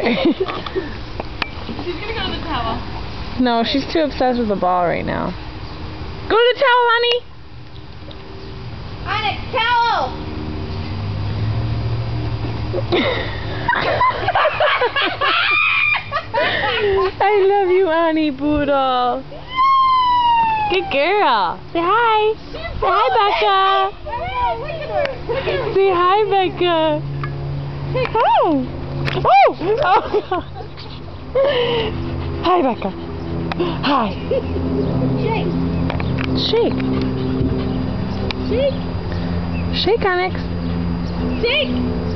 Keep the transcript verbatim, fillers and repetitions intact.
She's gonna go to the tower. No, she's too obsessed with the ball right now. Go to the towel, Lonnie! Onyx, towel! I love you, Annie Poodle. Good girl. Say hi. Say hi, Becca. Say hi, Becca. Hi. Oh! Oh. Hi, Becca. Hi. Shake. Shake. Shake. Shake, Onyx. Shake.